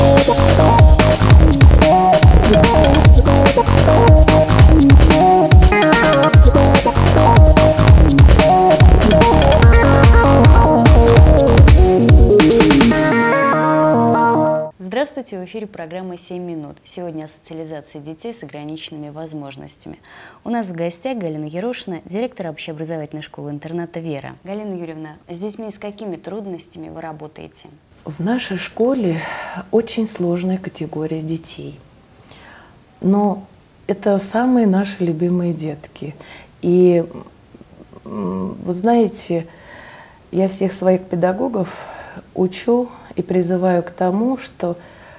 Здравствуйте, в эфире программа «7 минут». Сегодня о социализации детей с ограниченными возможностями. У нас в гостях Галина Ерошина, директор общеобразовательной школы-интерната «Вера». Галина Юрьевна, с детьми с какими трудностями вы работаете? В нашей школе очень сложная категория детей. Но это самые наши любимые детки. И вы знаете, я всех своих педагогов учу и призываю к тому, чтобы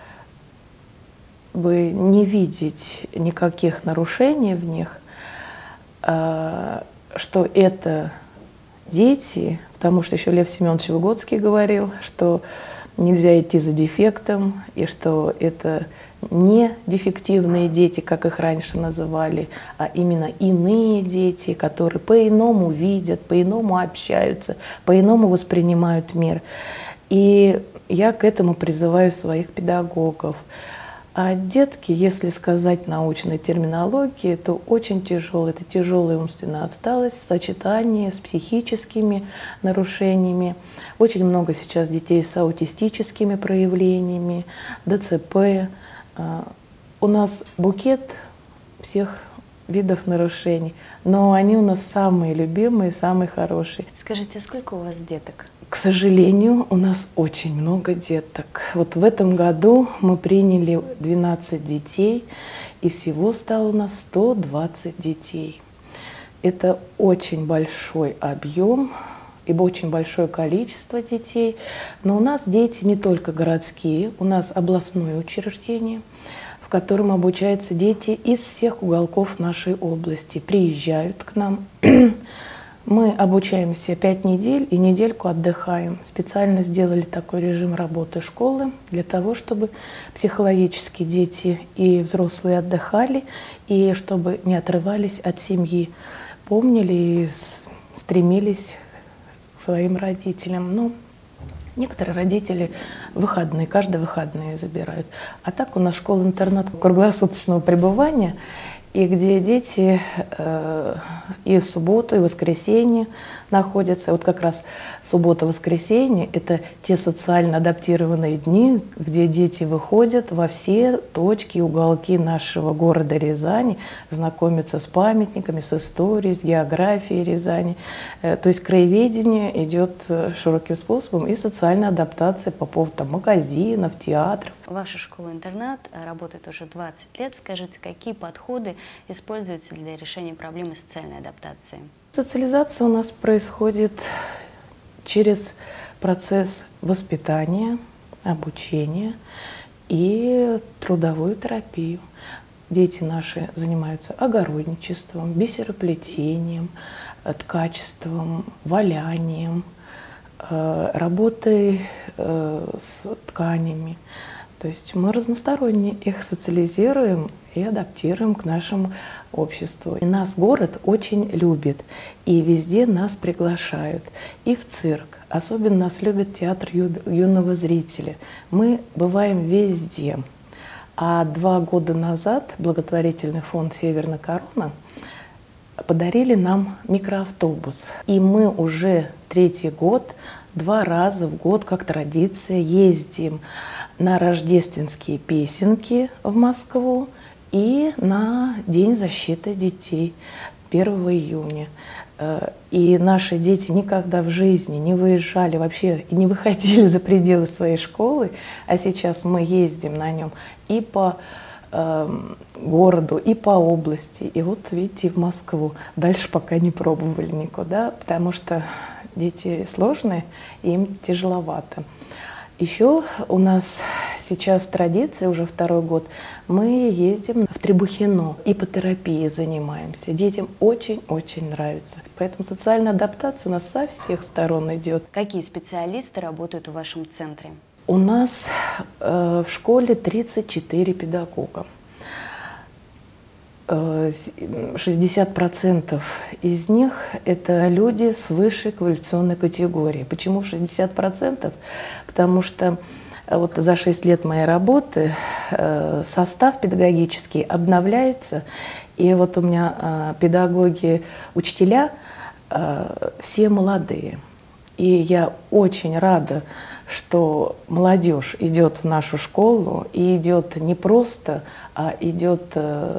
не видеть никаких нарушений в них, что это дети, потому что еще Лев Семенович Выгодский говорил, что нельзя идти за дефектом, и что это не дефективные дети, как их раньше называли, а именно иные дети, которые по-иному видят, по-иному общаются, по-иному воспринимают мир. И я к этому призываю своих педагогов. А детки, если сказать научной терминологией, то очень тяжелые. Это тяжелая умственная отсталость в сочетании с психическими нарушениями. Очень много сейчас детей с аутистическими проявлениями, ДЦП. У нас букет всех видов нарушений, но они у нас самые любимые, самые хорошие. Скажите, а сколько у вас деток? К сожалению, у нас очень много деток. Вот в этом году мы приняли 12 детей, и всего стало у нас 120 детей. Это очень большой объем, ибо очень большое количество детей. Но у нас дети не только городские, у нас областное учреждение, в котором обучаются дети из всех уголков нашей области, приезжают к нам. Мы обучаемся 5 недель и недельку отдыхаем. Специально сделали такой режим работы школы для того, чтобы психологически дети и взрослые отдыхали, и чтобы не отрывались от семьи, помнили и стремились к своим родителям. Ну, некоторые родители выходные, каждые выходные забирают. А так у нас школа-интернат круглосуточного пребывания, и где дети и в субботу, и в воскресенье находятся. Вот как раз суббота-воскресенье – это те социально адаптированные дни, где дети выходят во все точки и уголки нашего города Рязани, знакомятся с памятниками, с историей, с географией Рязани. То есть краеведение идет широким способом, и социальная адаптация по поводу магазинов, театров. Ваша школа-интернат работает уже 20 лет. Скажите, какие подходы используются для решения проблемы социальной адаптации? Социализация у нас происходит через процесс воспитания, обучения и трудовую терапию. Дети наши занимаются огородничеством, бисероплетением, ткачеством, валянием, работой с тканями. То есть мы разносторонне их социализируем и адаптируем к нашему обществу. И нас город очень любит, и везде нас приглашают, и в цирк. Особенно нас любит театр юного зрителя. Мы бываем везде. А 2 года назад благотворительный фонд «Северная корона» подарили нам микроавтобус. И мы уже 3-й год, 2 раза в год, как традиция, ездим на рождественские песенки в Москву и на День защиты детей 1 июня. И наши дети никогда в жизни не выезжали вообще и не выходили за пределы своей школы, а сейчас мы ездим на нем и по городу, и по области. И вот видите, в Москву. Дальше пока не пробовали никуда, потому что дети сложные, и им тяжеловато. Еще у нас сейчас традиция, уже 2-й год, мы ездим в Требухино, ипотерапией занимаемся. Детям очень-очень нравится. Поэтому социальная адаптация у нас со всех сторон идет. Какие специалисты работают в вашем центре? У нас в школе 34 педагога. 60% из них – это люди с высшей квалификационной категорией. Почему 60%? Потому что Вот за 6 лет моей работы состав педагогический обновляется. И вот у меня педагоги, учителя все молодые. И я очень рада, что молодежь идет в нашу школу и идет не просто, а идет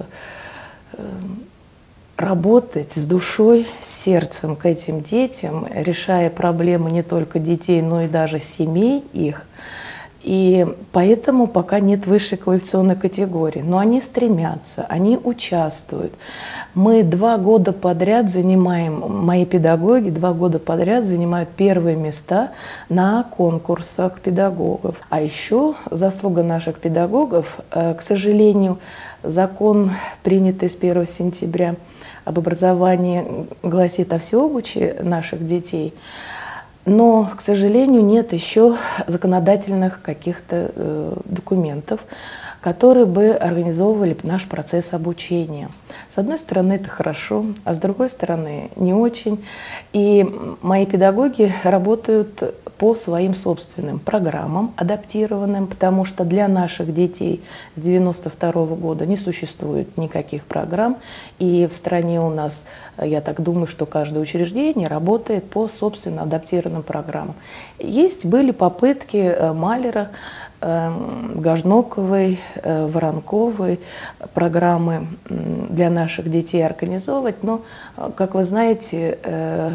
работать с душой, с сердцем к этим детям, решая проблемы не только детей, но и даже семей их. И поэтому пока нет высшей квалификационной категории. Но они стремятся, они участвуют. Мы 2 года подряд занимаем, мои педагоги 2 года подряд занимают первые места на конкурсах педагогов. А еще заслуга наших педагогов, к сожалению, закон, принятый с 1 сентября об образовании, гласит о всеобучии наших детей. Но, к сожалению, нет еще законодательных каких-то документов, которые бы организовывали наш процесс обучения. С одной стороны, это хорошо, а с другой стороны, не очень. И мои педагоги работают по своим собственным программам, адаптированным, потому что для наших детей с 1992 года не существует никаких программ. И в стране у нас, я так думаю, что каждое учреждение работает по собственно адаптированным программам. Были попытки Малера, Гожноковой, Воронковой программы для наших детей организовывать, но, как вы знаете,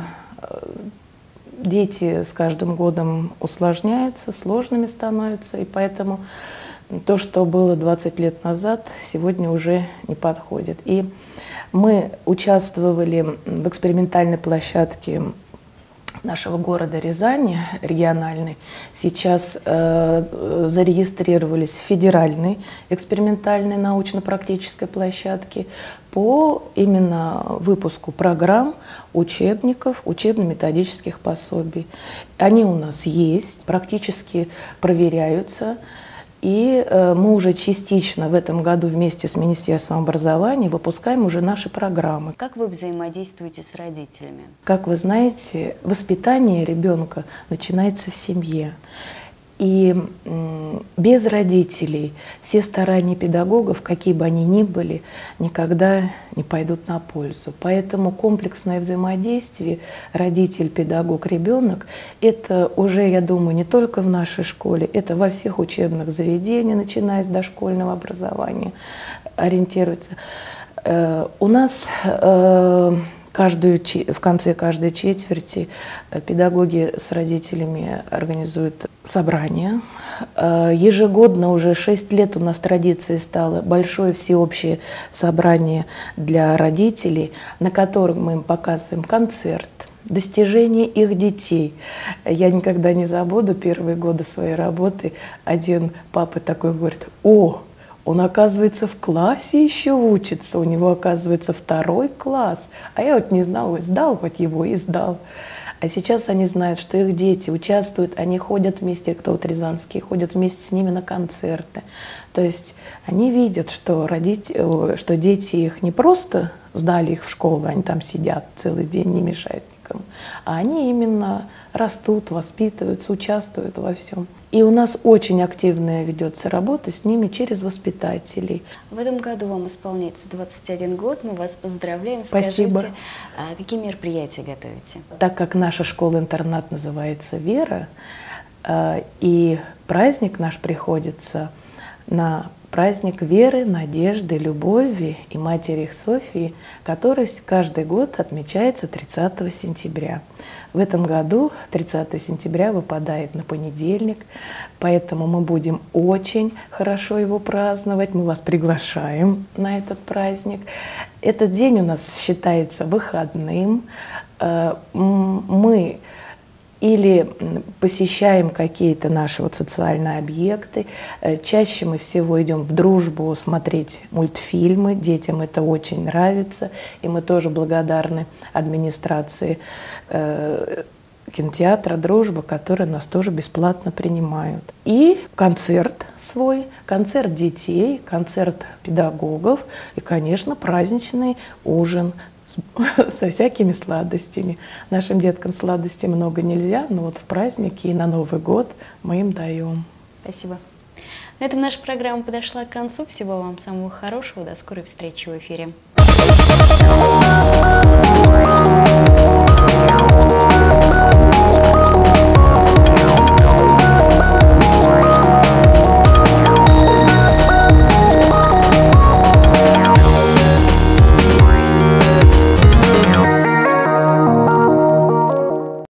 дети с каждым годом усложняются, сложными становятся, и поэтому то, что было 20 лет назад, сегодня уже не подходит. И мы участвовали в экспериментальной площадке нашего города Рязани, региональной. Сейчас зарегистрировались в федеральной экспериментальной научно-практической площадке по именно выпуску программ, учебников, учебно-методических пособий. Они у нас есть, практически проверяются. И мы уже частично в этом году вместе с Министерством образования выпускаем уже наши программы. Как вы взаимодействуете с родителями? Как вы знаете, воспитание ребенка начинается в семье. И без родителей все старания педагогов, какие бы они ни были, никогда не пойдут на пользу. Поэтому комплексное взаимодействие родитель, педагог, ребенок – это уже, я думаю, не только в нашей школе, это во всех учебных заведениях, начиная с дошкольного образования, ориентируется. У нас в конце каждой четверти педагоги с родителями организуют собрания. Ежегодно уже 6 лет у нас традицией стало большое всеобщее собрание для родителей, на котором мы им показываем концерт, достижения их детей. Я никогда не забуду первые годы своей работы. Один папа такой говорит: «О, он, оказывается, в классе еще учится, у него, оказывается, 2-й класс». А я вот не знала, сдал вот его и сдал. А сейчас они знают, что их дети участвуют, они ходят вместе, кто вот рязанские, ходят вместе с ними на концерты. То есть они видят, что дети их не просто сдали их в школу, они там сидят целый день, не мешают никому, а они именно растут, воспитываются, участвуют во всем. И у нас очень активная ведется работа с ними через воспитателей. В этом году вам исполняется 21 год, мы вас поздравляем. Спасибо. Скажите, какие мероприятия готовите? Так как наша школа-интернат называется «Вера», и праздник наш приходится на праздник веры, надежды, любови и Матери их Софии, который каждый год отмечается 30 сентября. В этом году 30 сентября выпадает на понедельник, поэтому мы будем очень хорошо его праздновать. Мы вас приглашаем на этот праздник. Этот день у нас считается выходным. Мы или посещаем какие-то наши социальные объекты. Чаще мы всего идем в дружбу смотреть мультфильмы. Детям это очень нравится. И мы тоже благодарны администрации кинотеатра «Дружба», которые нас тоже бесплатно принимают. И концерт свой, концерт детей, концерт педагогов и, конечно, праздничный ужин со всякими сладостями. Нашим деткам сладостей много нельзя, но вот в праздники и на Новый год мы им даем. Спасибо. На этом наша программа подошла к концу. Всего вам самого хорошего. До скорой встречи в эфире.